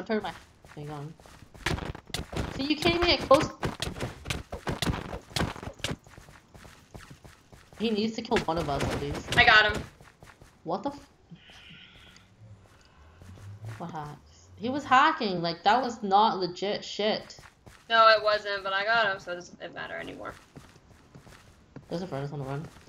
I'm turning my thing on. See, you can't even get close. He needs to kill one of us at least. I got him. What the f- What hacks? He was hacking, like that was not legit shit. No, it wasn't, but I got him, so it doesn't matter anymore. There's a furnace on the run.